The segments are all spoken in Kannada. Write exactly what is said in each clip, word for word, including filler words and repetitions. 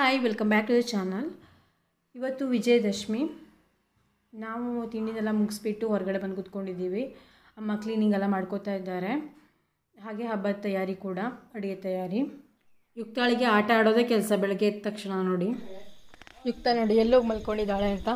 Hi welcome back to the channel. ಇವತ್ತು ವಿಜಯದಶಮಿ. ನಾವು ತಿಂಡಿನೆಲ್ಲ ಮುಗಿಸ್ಬಿಟ್ಟು ಹೊರಗಡೆ ಬಂದು ಕೂತ್ಕೊಂಡಿದ್ದೀವಿ. ಅಮ್ಮ ಕ್ಲೀನಿಂಗ್ ಎಲ್ಲ ಮಾಡ್ಕೋತಾ ಇದ್ದಾರೆ. ಹಾಗೆ ಹಬ್ಬದ ತಯಾರಿ ಕೂಡ, ಅಡುಗೆ ತಯಾರಿ. ಯುಕ್ತಾಳಿಗೆ ಆಟ ಆಡೋದೇ ಕೆಲಸ. ಬೆಳಗ್ಗೆ ಎದ್ದ ತಕ್ಷಣ ನೋಡಿ ಯುಕ್ತ ನೋಡಿ ಎಲ್ಲೋಗಿ ಮಲ್ಕೊಂಡಿದ್ದಾಳೆ ಅಂತ.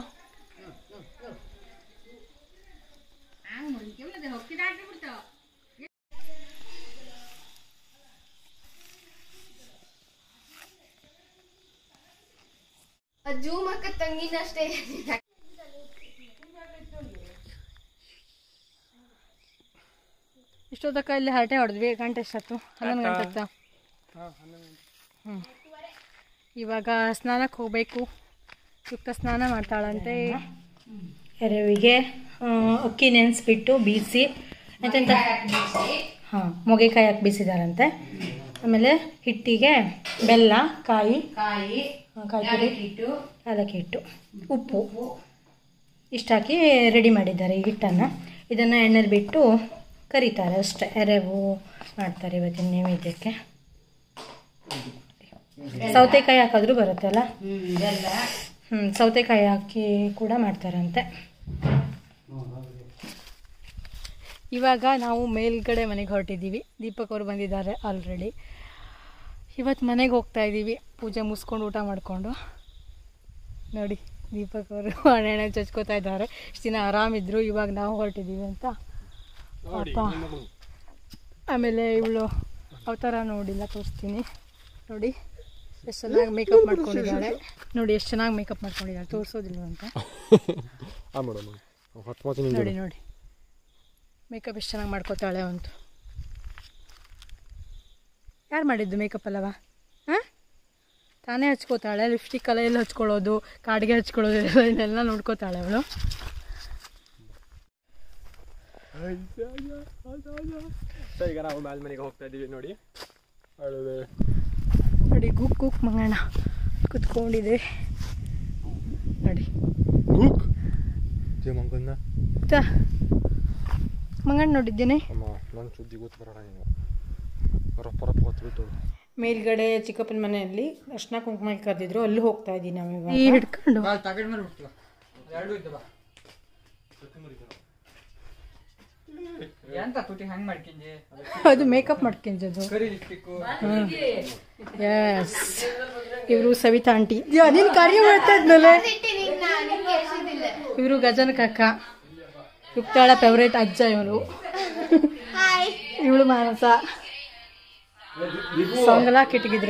ಜೂಮ್ ಅಕ್ಕ ತಂಗಿನಷ್ಟೇ. ಇಷ್ಟೊತ್ತಕ್ಕ ಇಲ್ಲಿ ಹರಟೆ ಹೊಡೆದ್ವಿ. ಗಂಟೆ ಎಷ್ಟತ್ತು? ಹನ್ನೊಂದು ಗಂಟೆ ಹತ್ತ. ಹ್ಞೂ ಇವಾಗ ಸ್ನಾನಕ್ಕೆ ಹೋಗಬೇಕು. ಯುಕ್ತ ಸ್ನಾನ ಮಾಡ್ತಾಳಂತೆ. ಎರೆವಿಗೆ ಅಕ್ಕಿ ನೆನೆಸ್ಬಿಟ್ಟು ಬೀಸಿ ಎಂತೆಂತ ಹಾಂ ಮೊಗೆಕಾಯಿ ಹಾಕಿ ಬೀಸಿದಾರಂತೆ. ಆಮೇಲೆ ಹಿಟ್ಟಿಗೆ ಬೆಲ್ಲ, ಕಾಯಿ ಕಾಯಿ ಕಾಯಿ ಪುಡಿ, ಹಿಟ್ಟು, ಏಲಕ್ಕಿ ಹಿಟ್ಟು, ಉಪ್ಪು ಇಷ್ಟು ಹಾಕಿ ರೆಡಿ ಮಾಡಿದ್ದಾರೆ ಈ ಹಿಟ್ಟನ್ನು. ಇದನ್ನು ಎಣ್ಣೆಲಿ ಬಿಟ್ಟು ಕರಿತಾರೆ ಅಷ್ಟೇ. ಎರೆವು ಮಾಡ್ತಾರೆ ಇವತ್ತಿನ ನೈವೇದ್ಯಕ್ಕೆ. ಸೌತೆಕಾಯಿ ಹಾಕಿದ್ರೂ ಬರುತ್ತೆ ಅಲ್ಲ. ಹ್ಞೂ ಸೌತೆಕಾಯಿ ಹಾಕಿ ಕೂಡ ಮಾಡ್ತಾರಂತೆ. ಇವಾಗ ನಾವು ಮೇಲ್ಗಡೆ ಮನೆಗೆ ಹೊರಟಿದ್ದೀವಿ. ದೀಪಕ್ ಅವರು ಬಂದಿದ್ದಾರೆ ಆಲ್ರೆಡಿ. ಇವತ್ತು ಮನೆಗೆ ಹೋಗ್ತಾ ಇದ್ದೀವಿ, ಪೂಜೆ ಮುಗಿಸ್ಕೊಂಡು ಊಟ ಮಾಡಿಕೊಂಡು. ನೋಡಿ ದೀಪಕ್ ಅವರು ಹಣೆಣ್ಣೆ ಚಚ್ಕೋತಾ ಇದ್ದಾರೆ. ಇಷ್ಟು ದಿನ ಆರಾಮಿದ್ರು, ಇವಾಗ ನಾವು ಹೊರಟಿದ್ದೀವಿ ಅಂತ ಪಾಪ. ಆಮೇಲೆ ಇವಳು ಅವತಾರ ನೋಡಿಲ್ಲ, ತೋರಿಸ್ತೀನಿ ನೋಡಿ. ಎಷ್ಟು ಚೆನ್ನಾಗಿ ಮೇಕಪ್ ಮಾಡ್ಕೊಂಡಿದ್ದಾಳೆ ನೋಡಿ. ಎಷ್ಟು ಚೆನ್ನಾಗಿ ಮೇಕಪ್ ಮಾಡ್ಕೊಂಡಿದ್ದಾಳೆ, ತೋರಿಸೋದಿಲ್ಲ ಅಂತ ನೋಡಿ. ನೋಡಿ ಮೇಕಪ್ ಎಷ್ಟು ಚೆನ್ನಾಗಿ ಮಾಡ್ಕೋತಾಳೆ ಅಂತ. ಯಾರು ಮಾಡಿದ್ದು ಮೇಕಪ್ ಅಲ್ಲವಾ? ಹಾಂ ತಾನೇ ಹಚ್ಕೋತಾಳೆ. ಲಿಪ್ಸ್ಟಿಕ್ ಎಲ್ಲ ಎಲ್ಲ ಹಚ್ಕೊಳ್ಳೋದು, ಕಾಡಿಗೆ ಹಚ್ಕೊಳ್ಳೋದು ಇದನ್ನೆಲ್ಲ ನೋಡ್ಕೋತಾಳೆ ಅವಳು. ಈಗ ನಾವು ಮೇಲ್ ಮನೆಗೆ ಹೋಗ್ತಾ ಇದ್ದೀವಿ ನೋಡಿ. ನೋಡಿ ಗುಕ್ ಗುಕ್ ಮಂಗಣ್ಣ ಕುತ್ಕೊಂಡಿದೆ ನೋಡಿ. ಮಂಗಣ್ಣ ನೋಡಿದ್ದೇನೆ. ಮೇಲ್ಗಡೆ ಚಿಕ್ಕಪ್ಪನ ಮನೆಯಲ್ಲಿ ಅರ್ಶಿನ ಕುಂಕುಮ ಕರೆದಿದ್ರು, ಅಲ್ಲಿ ಹೋಗ್ತಾ ಇದ್ದೀನಿ ನಾವು. ಈ ಹಿಡ್ಕೊಂಡು ಅದು ಮೇಕಪ್ ಮಾಡ್ಕೊಂಜದು. ಎಸ್ ಇವರು ಸವಿತಾ ಆಂಟಿ. ನೀನು ಕಾರ್ಯ ಮಾಡ್ತಾ ಇದ್ಮೇಲೆ ಇವರು ಗಜನ ಕಾಕ, ಯುಕ್ತಾಳ ಫೇವ್ರೇಟ್ ಅಜ್ಜ ಇವರು. ಇವಳು ಮಾನಸ. ಸಾಂಗ್ ಎಲ್ಲ ಕೆಟ್ಟಿದ್ರ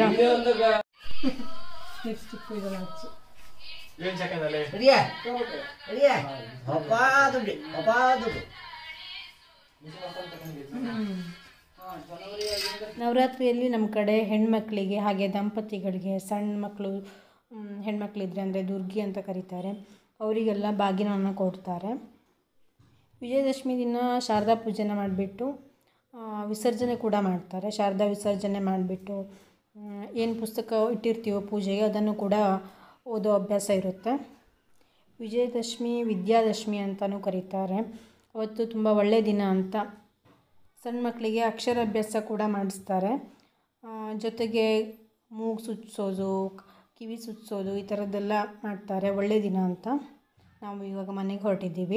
ನವರಾತ್ರಿಯಲ್ಲಿ ನಮ್ಮ ಕಡೆ ಹೆಣ್ಮಕ್ಳಿಗೆ ಹಾಗೆ ದಂಪತಿಗಳಿಗೆ, ಸಣ್ಣ ಮಕ್ಕಳು ಹೆಣ್ಮಕ್ಳಿದ್ರೆ ಅಂದರೆ ದುರ್ಗಿ ಅಂತ ಕರೀತಾರೆ, ಅವರಿಗೆಲ್ಲ ಬಾಗಿನವನ್ನು ಕೊಡ್ತಾರೆ. ವಿಜಯದಶಮಿ ದಿನ ಶಾರದಾ ಪೂಜೆನ ಮಾಡಿಬಿಟ್ಟು ವಿಸರ್ಜನೆ ಕೂಡ ಮಾಡ್ತಾರೆ. ಶಾರದಾ ವಿಸರ್ಜನೆ ಮಾಡಿಬಿಟ್ಟು ಏನು ಪುಸ್ತಕ ಇಟ್ಟಿರ್ತೀವೋ ಪೂಜೆಗೆ ಅದನ್ನು ಕೂಡ ಓದೋ ಅಭ್ಯಾಸ ಇರುತ್ತೆ. ವಿಜಯದಶಮಿ ವಿದ್ಯಾದಶಮಿ ಅಂತಲೂ ಕರೀತಾರೆ. ಅವತ್ತು ತುಂಬ ಒಳ್ಳೆಯ ದಿನ ಅಂತ. ಸಣ್ಣ ಮಕ್ಕಳಿಗೆ ಅಕ್ಷರಾಭ್ಯಾಸ ಕೂಡ ಮಾಡಿಸ್ತಾರೆ. ಜೊತೆಗೆ ಮೂಗು ಸುಚ್ಚಿಸೋದು, ಕಿವಿ ಸುಚ್ಚಿಸೋದು ಈ ಥರದ್ದೆಲ್ಲ ಮಾಡ್ತಾರೆ. ಒಳ್ಳೆಯ ದಿನ ಅಂತ. ನಾವು ಇವಾಗ ಮನೆಗೆ ಹೊರಟಿದ್ದೀವಿ.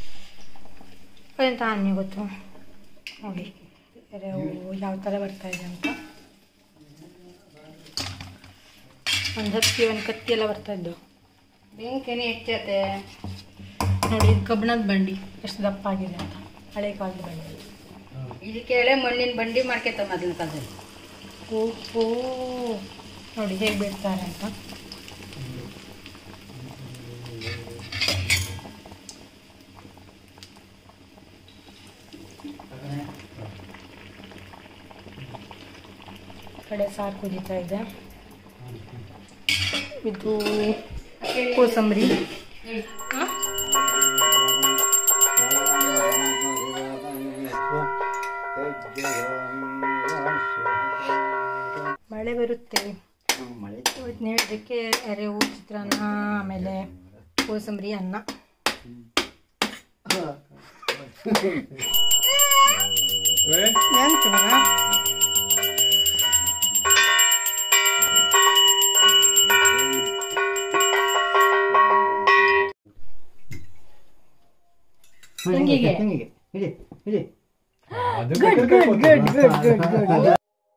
ಅದಂತ ಅನ್ನಿ ಗೊತ್ತು ನೋಡಿ ಯಾವ ಥರ ಬರ್ತಾಯಿದೆ ಅಂತ. ಒಂದು ಹತ್ತಿ ಒಂದು ಕತ್ತಿ ಎಲ್ಲ ಬರ್ತಾಯಿದ್ದು. ಬೆಂಕಿನೇ ಹೆಚ್ಚತೆ ನೋಡಿ. ಇದು ಕಬ್ಬಣದ ಬಂಡಿ ಎಷ್ಟು ದಪ್ಪ ಆಗಿದೆ ಅಂತ, ಹಳೆ ಕಾಲದ ಬಂಡಿ. ಇದಕ್ಕೆ ಎಳೆ ಮಣ್ಣಿನ ಬಂಡಿ ಮಾಡ್ಕೊತ ಮೊದಲಿನ ಕಾಲದಲ್ಲಿ. ಓಹೋ ನೋಡಿ ಹೇಗೆ ಬಿಡ್ತಾರೆ ಅಂತ. ಕಡೆ ಸಾರು ಕುದೀತಾ ಇದೆ. ಇದು ಕೋಸಂಬರಿ. ಮಳೆ ಬರುತ್ತೆ ಇವತ್ತು ನೈವೇದ್ಯಕ್ಕೆ. ಎರೆವು, ಚಿತ್ರಾನ್ನ, ಆಮೇಲೆ ಕೋಸಂಬರಿ, ಅನ್ನ. ಎಂತ ಮಗ ಹಿಂಗಿಗೆ ಹಿಂಗಿಗೆ ಇಡಿ ಇಡಿ good good good good good good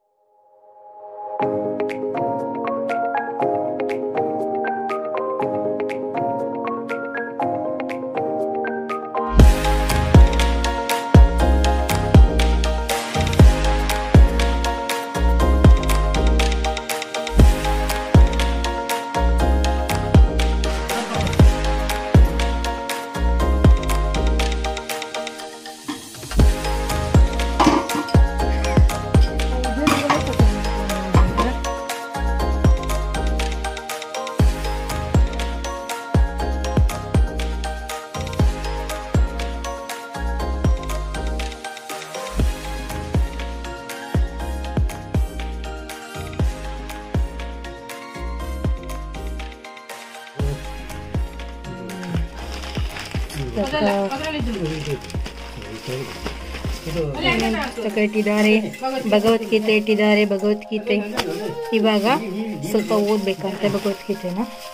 ಪುಸ್ತಕ ಇಟ್ಟಿದ್ದಾರೆ, ಭಗವದ್ಗೀತೆ ಇಟ್ಟಿದ್ದಾರೆ. ಭಗವದ್ಗೀತೆ ಇವಾಗ ಸ್ವಲ್ಪ ಓದ್ಬೇಕಂತೆ ಭಗವದ್ಗೀತೆನ.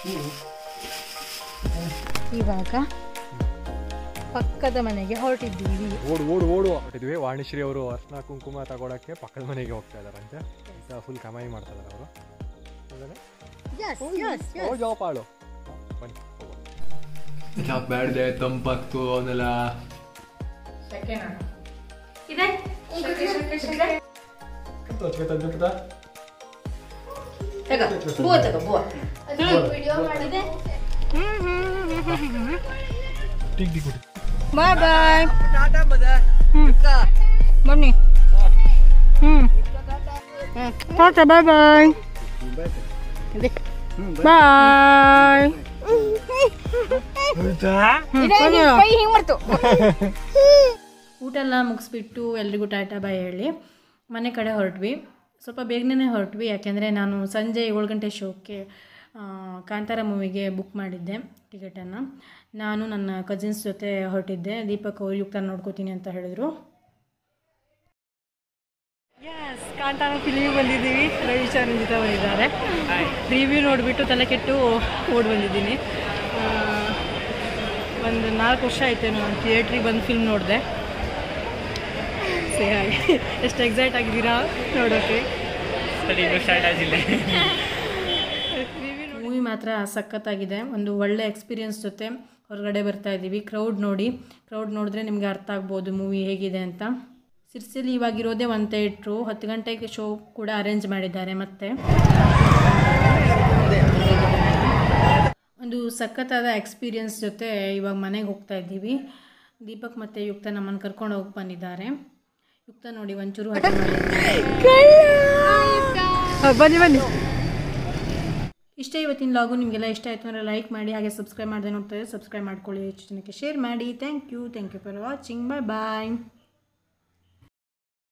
ಇವಾಗ ಪಕ್ಕದ ಮನೆಗೆ ಹೊರಟಿದ್ದೀವಿ. ಓಡು ಓಡು ಓಡು ಹೊರಟಿದ್ವಿ. ವಾಣಿಶ್ರೀ ಅವರು ಅರ್ಶನ ಕುಂಕುಮ ತಗೊಳಕ್ಕೆ ಪಕ್ಕದ ಮನೆಗೆ ಹೋಗ್ತಾ ಇದಾರಂತೆ. ಫುಲ್ ಕಮಾಯಿ ಮಾಡ್ತಾ ಇದಾರೆ ಅವರು. ಜೋಪಾಳು ಬನ್ನಿ ಬ್ಯಾಡ್ದೆ ತಂಪಾಗ್ತು ಅವನ್ನೆಲ್ಲ ಬಾಯ್ ಬಾಯ್. ಬನ್ನಿ. ಹ್ಮ್ ಟಾಟಾ ಬಾಯ್ ಬಾಯ್ ಬಾಯ್. ಊಟ ಎಲ್ಲ ಮುಗಿಸ್ಬಿಟ್ಟು ಎಲ್ರಿಗೂ ಟಾಟಾ ಬಾಯ್ ಹೇಳಿ ಮನೆ ಕಡೆ ಹೊರಟ್ವಿ. ಸ್ವಲ್ಪ ಬೇಗನೆ ಹೊರಟ್ವಿ, ಯಾಕೆಂದರೆ ನಾನು ಸಂಜೆ ಏಳು ಗಂಟೆ ಶೋಕ್ಕೆ ಕಾಂತಾರ ಮೂವಿಗೆ ಬುಕ್ ಮಾಡಿದ್ದೆ ಟಿಕೆಟನ್ನು. ನಾನು ನನ್ನ ಕಸಿನ್ಸ್ ಜೊತೆ ಹೊರಟಿದ್ದೆ. ದೀಪಕ್ ಅವ್ರು ಯುಕ್ತ ನೋಡ್ಕೋತೀನಿ ಅಂತ ಹೇಳಿದ್ರು. ಎಸ್, ಕಾಂತಾರ ಫಿಲ್ಮಿಗೆ ಬಂದಿದ್ದೀವಿ. ರವಿ ಚಾರಂಜಿತ ಬಂದಿದ್ದಾರೆ. ರಿವ್ಯೂ ನೋಡಿಬಿಟ್ಟು ತಲೆ ಕೆಟ್ಟು ಓಡಿ ಬಂದಿದ್ದೀನಿ. ಒಂದು ನಾಲ್ಕು ವರ್ಷ ಆಯ್ತೇನು ಥಿಯೇಟ್ರಿಗೆ ಬಂದು ಫಿಲ್ಮ್ ನೋಡಿದೆ. ಸೇ ಹಾಗೆ ಎಷ್ಟು ಎಕ್ಸೈಟ್ ಆಗಿದ್ದೀರಾ ನೋಡೋಕ್ಕೆ. ಮೂವಿ ಮಾತ್ರ ಸಖತ್ತಾಗಿದೆ. ಒಂದು ಒಳ್ಳೆ ಎಕ್ಸ್ಪೀರಿಯನ್ಸ್ ಜೊತೆ ಹೊರಗಡೆ ಬರ್ತಾ ಇದ್ದೀವಿ. ಕ್ರೌಡ್ ನೋಡಿ, ಕ್ರೌಡ್ ನೋಡಿದ್ರೆ ನಿಮಗೆ ಅರ್ಥ ಆಗ್ಬೋದು ಮೂವಿ ಹೇಗಿದೆ ಅಂತ. ಸಿರ್ಸಿಲಿ ಇವಾಗಿರೋದೇ ಒಂದು ಥಿಯೇಟ್ರು. ಹತ್ತು ಗಂಟೆಗೆ ಶೋ ಕೂಡ ಅರೇಂಜ್ ಮಾಡಿದ್ದಾರೆ. ಮತ್ತು ಒಂದು ಸಖತ್ತಾದ ಎಕ್ಸ್ಪೀರಿಯನ್ಸ್ ಜೊತೆ ಇವಾಗ ಮನೆಗೆ ಹೋಗ್ತಾ ಇದ್ದೀವಿ. ದೀಪಕ್ ಮತ್ತು ಯುಕ್ತ ನಮ್ಮನ್ನು ಕರ್ಕೊಂಡು ಹೋಗಿ ಬಂದಿದ್ದಾರೆ. ಯುಕ್ತ ನೋಡಿ ಒಂಚೂರು ಹಠ ಬನ್ನಿ ಬನ್ನಿ. ಇಷ್ಟೇ ಇವತ್ತಿನ ಲಾಗು. ನಿಮಗೆಲ್ಲ ಇಷ್ಟ ಆಯಿತು ಅಂದರೆ ಲೈಕ್ ಮಾಡಿ, ಹಾಗೆ ಸಬ್ಸ್ಕ್ರೈಬ್ ಮಾಡದೆ ನೋಡ್ತಾರೆ ಸಬ್ಸ್ಕ್ರೈಬ್ ಮಾಡ್ಕೊಳ್ಳಿ, ಹೆಚ್ಚು ಜನಕ್ಕೆ ಶೇರ್ ಮಾಡಿ. Thank you thank you for watching. Bye bye.